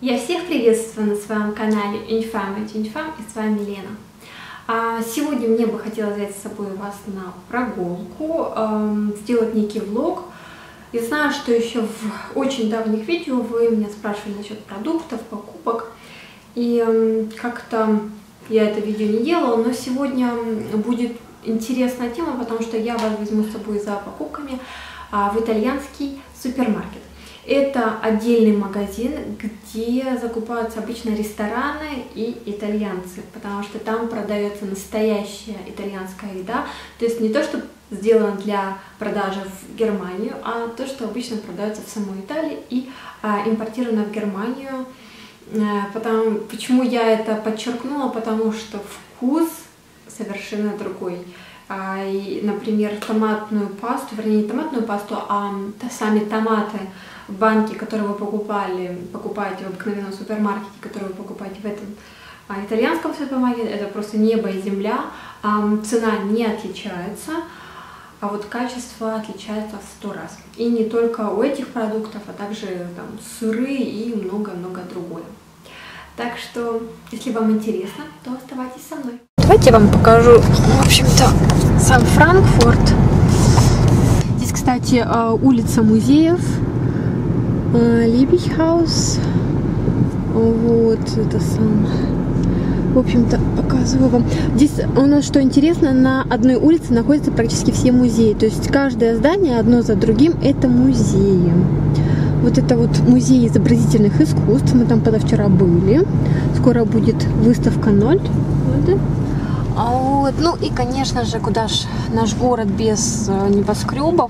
Я всех приветствую на своем канале Unifam и с вами Лена. Сегодня мне бы хотелось взять с собой вас на прогулку, сделать некий влог. Я знаю, что еще в очень давних видео вы меня спрашивали насчет продуктов, покупок, и как-то я это видео не делала, но сегодня будет интересная тема, потому что я вас возьму с собой за покупками в итальянский супермаркет. Это отдельный магазин, где закупаются обычно рестораны и итальянцы, потому что там продается настоящая итальянская еда, то есть не то, что сделано для продажи в Германию, а то, что обычно продается в самой Италии и импортировано в Германию. Почему я это подчеркнула? Потому что вкус совершенно другой. Например, томатную пасту, вернее не томатную пасту, а сами томаты в банке, которые вы покупаете в обыкновенном супермаркете, которые вы покупаете в этом итальянском супермаркете, это просто небо и земля. Цена не отличается, а вот качество отличается в 100 раз. И не только у этих продуктов, а также там сыры и много-много другое. Так что, если вам интересно, то оставайтесь со мной. Давайте я вам покажу, в общем-то, сам Франкфурт. Здесь, кстати, улица музеев, Либихаус. Вот это сам. В общем-то, показываю вам. Здесь у нас, что интересно, на одной улице находятся практически все музеи. То есть каждое здание одно за другим это музеи. Вот это вот музей изобразительных искусств. Мы там позавчера были. Скоро будет выставка 0. Вот. Ну и, конечно же, куда ж наш город без небоскребов.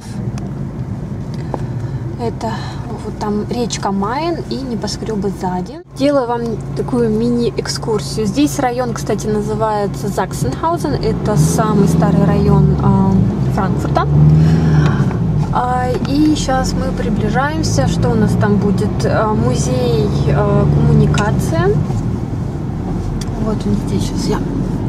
Это вот там речка Майн и небоскребы сзади. Делаю вам такую мини-экскурсию. Здесь район, кстати, называется Заксенхаузен. Это самый старый район Франкфурта. И сейчас мы приближаемся. Что у нас там будет? Музей коммуникация. Вот он здесь сейчас я.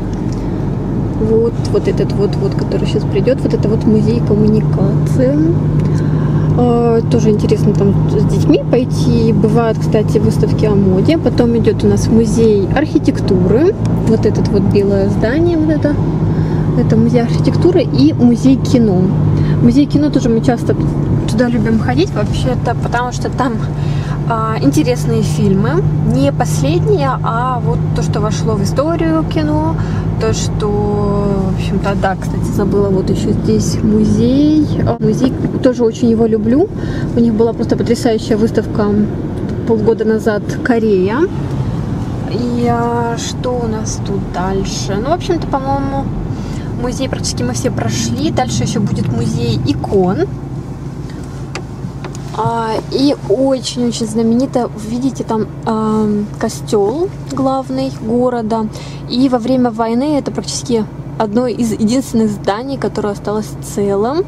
Вот этот вот, который сейчас придет. Вот это вот музей коммуникации. Тоже интересно там с детьми пойти. Бывают, кстати, выставки о моде. Потом идет у нас музей архитектуры. Вот это вот белое здание. Вот это музей архитектуры и музей кино. Музей кино тоже мы часто туда любим ходить, вообще-то, потому что там интересные фильмы. Не последние, а вот то, что вошло в историю кино. То, что, в общем-то, да, кстати, забыла, вот еще здесь музей. Музей, тоже очень его люблю. У них была просто потрясающая выставка полгода назад Корея. И что у нас тут дальше? Ну, в общем-то, по-моему, музей практически мы все прошли. Дальше еще будет музей икон. И очень-очень знаменито, видите, там костел главный города. И во время войны это практически одно из единственных зданий, которое осталось целым.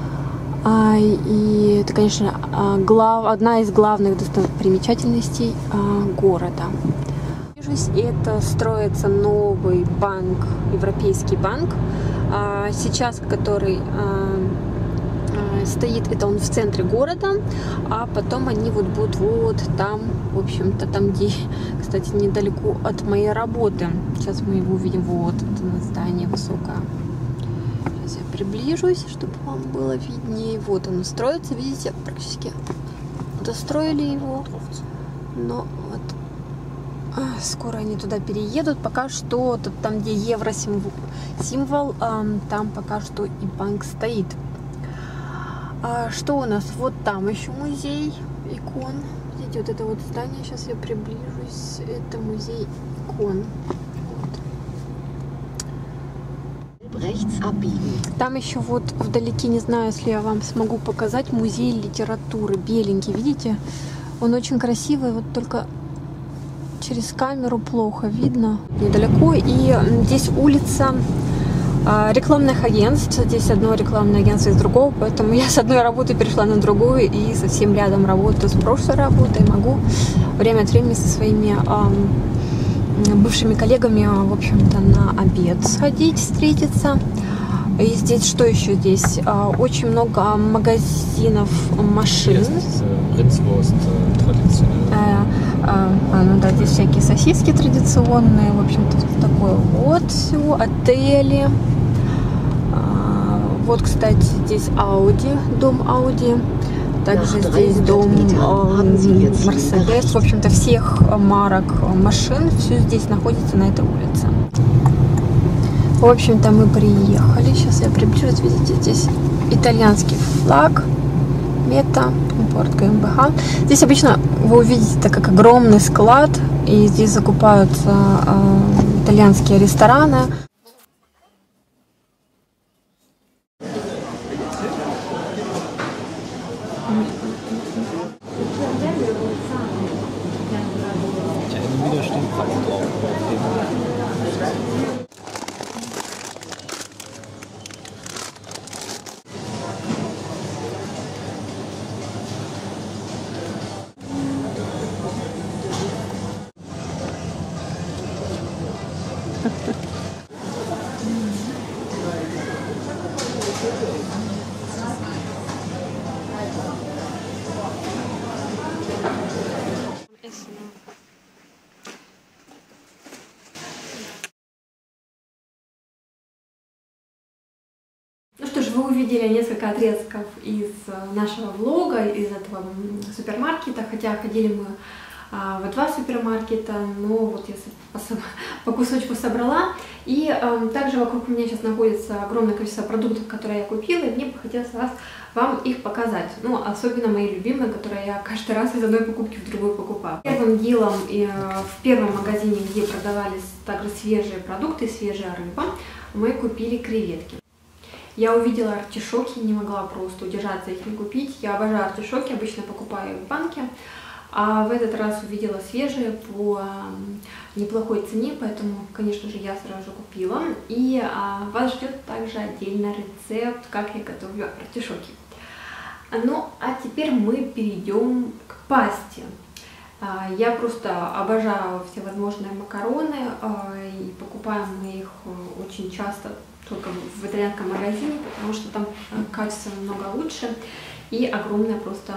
И это, конечно, одна из главных достопримечательностей города. Это строится новый банк, европейский банк, сейчас который стоит, это он в центре города, а потом они вот будут вот там, в общем-то, там, где, кстати, недалеко от моей работы. Сейчас мы его увидим, вот это здание высокое. Сейчас я приближусь, чтобы вам было виднее. Вот оно строится, видите, практически достроили его, но вот скоро они туда переедут. Пока что там, где евро символ, там пока что и банк стоит. Что у нас? Вот там еще музей икон. Видите, вот это вот здание, сейчас я приближусь. Это музей икон. Вот. Там еще вот вдалеке, не знаю, если я вам смогу показать, музей литературы. Беленький, видите? Он очень красивый, вот только через камеру плохо видно. Недалеко. И здесь улица рекламных агентств. Здесь одно рекламное агентство из другого, поэтому я с одной работы перешла на другую и совсем рядом работаю с прошлой работой. Могу время от времени со своими бывшими коллегами, в общем-то, на обед сходить, встретиться. И здесь что еще здесь? Очень много магазинов машин. Ну да, здесь всякие сосиски традиционные, в общем-то, такое вот все, отели. Вот, кстати, здесь Audi, дом Audi. Также здесь дом Mercedes. В общем-то, всех марок машин, все здесь находится на этой улице. В общем-то, мы приехали. Сейчас я приближусь. Видите, здесь итальянский флаг. Мета, импорт ГМБХ. Здесь обычно вы увидите это как огромный склад. И здесь закупаются итальянские рестораны. Ну что ж, вы увидели несколько отрезков из нашего влога, из этого супермаркета, хотя ходили мы в 2 супермаркета, но вот я по кусочку собрала. И также вокруг меня сейчас находится огромное количество продуктов, которые я купила, и мне бы хотелось вам их показать. Ну, особенно мои любимые, которые я каждый раз из одной покупки в другую покупаю. Первым делом в первом магазине, где продавались также свежие продукты, свежая рыба, мы купили креветки. Я увидела артишоки, не могла просто удержаться их не купить. Я обожаю артишоки, обычно покупаю их в банке. А в этот раз увидела свежие по неплохой цене, поэтому, конечно же, я сразу же купила. И вас ждет также отдельный рецепт, как я готовлю артишоки. Ну, а теперь мы перейдем к пасте. Я просто обожаю всевозможные макароны, и покупаем мы их очень часто только в итальянском магазине, потому что там качество намного лучше и огромное просто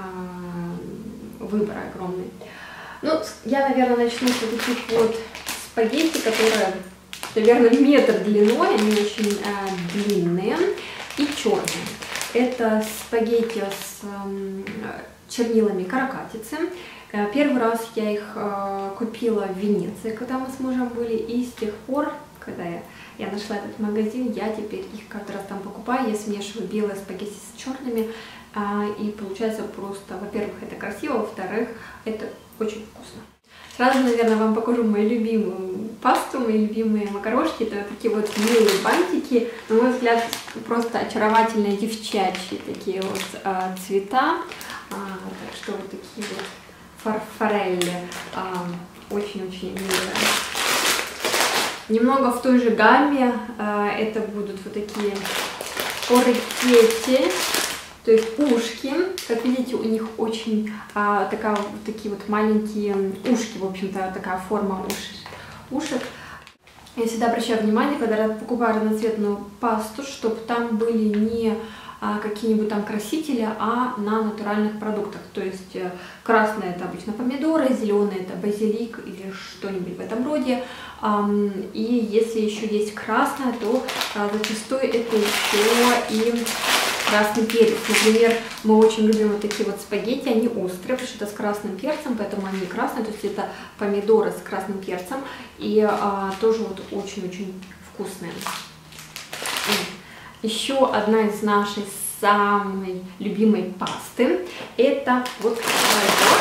выбор огромный. Ну, я, наверное, начну с вот таких вот спагетти, которые, наверное, метр длиной, они очень длинные и черные. Это спагетти с чернилами каракатицы. Первый раз я их купила в Венеции, когда мы с мужем были, и с тех пор, когда я нашла этот магазин, я теперь их каждый раз там покупаю. Я смешиваю белые спагетти с черными, и получается просто, во-первых, это красиво, во-вторых, это очень вкусно. Сразу, наверное, вам покажу мою любимую пасту, мои любимые макарошки. Это вот такие вот милые бантики, на мой взгляд, просто очаровательные девчачьи такие вот цвета. Так что вот такие вот форелли, очень-очень милые. Немного в той же гамме это будут вот такие орикетти, то есть ушки. Как видите, у них очень такие вот маленькие ушки, в общем-то, такая форма ушек. Я всегда обращаю внимание, когда покупаю разноцветную пасту, чтобы там были не какие-нибудь там красители, а на натуральных продуктах. То есть красное это обычно помидоры, зеленый это базилик или что-нибудь в этом роде. И если еще есть красное, то зачастую это еще и красный перец. Например, мы очень любим вот такие вот спагетти, они острые, потому что это с красным перцем, поэтому они красные, то есть это помидоры с красным перцем, и тоже вот очень-очень вкусные. Еще одна из нашей самой любимой пасты, это вот такая.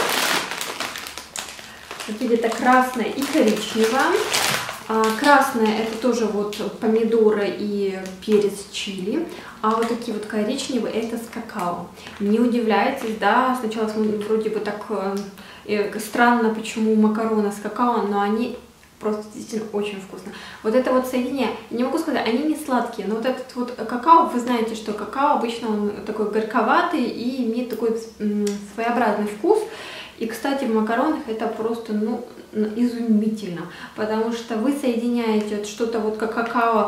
Как видите, красная и коричневая. Красная это тоже вот помидоры и перец чили, а вот такие вот коричневые это с какао. Не удивляйтесь, да, сначала вроде бы так странно, почему макароны с какао, но они просто действительно очень вкусно. Вот это вот соединение, не могу сказать, они не сладкие, но вот этот вот какао, вы знаете, что какао обычно он такой горьковатый и имеет такой своеобразный вкус. И, кстати, в макаронах это просто, изумительно, потому что вы соединяете что-то вот как какао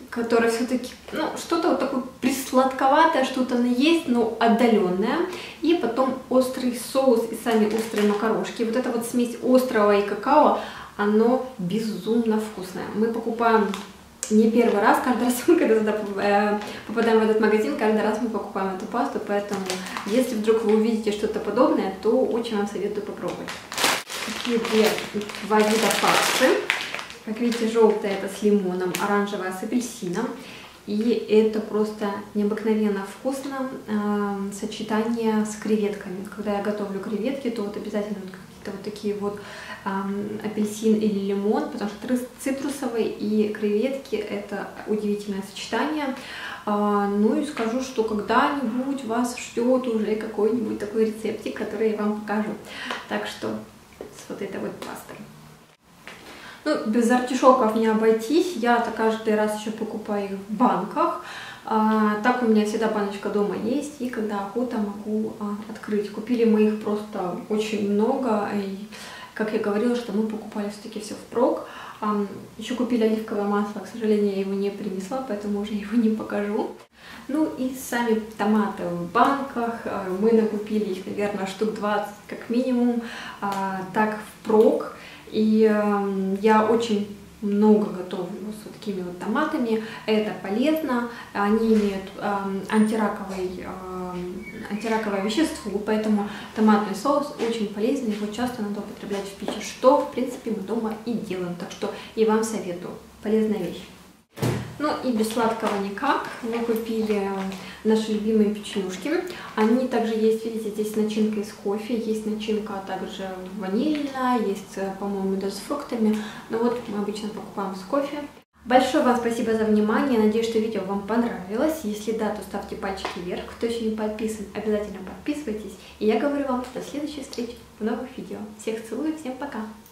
которое все-таки, ну, что-то вот такое присладковатое, что-то оно есть, но отдаленное. И потом острый соус и сами острые макарошки. Вот эта вот смесь острого и какао, оно безумно вкусное. Мы покупаем не первый раз, каждый раз, когда сюда попадаем в этот магазин, каждый раз мы покупаем эту пасту, поэтому если вдруг вы увидите что-то подобное, то очень вам советую попробовать. Такие два вида пасты. Как видите, желтая это с лимоном, оранжевая с апельсином. И это просто необыкновенно вкусно сочетание с креветками. Когда я готовлю креветки, то вот обязательно какие-то вот такие вот апельсин или лимон, потому что цитрусовые и креветки это удивительное сочетание. Ну и скажу, что когда-нибудь вас ждет уже какой-нибудь такой рецептик, который я вам покажу. Так что с вот этой вот пастой. Ну, без артишоков не обойтись, я-то каждый раз еще покупаю их в банках. Так у меня всегда баночка дома есть, и когда охота, могу открыть. Купили мы их просто очень много, и, как я говорила, что мы покупали все-таки все впрок. Еще купили оливковое масло, к сожалению, я его не принесла, поэтому уже его не покажу. Ну и сами томаты в банках, мы накупили их, наверное, штук 20 как минимум, так впрок. И я очень много готовлю с вот такими вот томатами. Это полезно, они имеют антираковое вещество, поэтому томатный соус очень полезный, его часто надо употреблять в пищу, что в принципе мы дома и делаем, так что и вам советую, полезная вещь. Ну и без сладкого никак. Мы купили наши любимые печенюшки. Они также есть, видите, здесь начинка из кофе, есть начинка также ванильная, есть, по-моему, даже с фруктами. Но вот мы обычно покупаем с кофе. Большое вам спасибо за внимание. Надеюсь, что видео вам понравилось. Если да, то ставьте пальчики вверх. Кто еще не подписан, обязательно подписывайтесь. И я говорю вам до следующей встречи в новых видео. Всех целую, всем пока!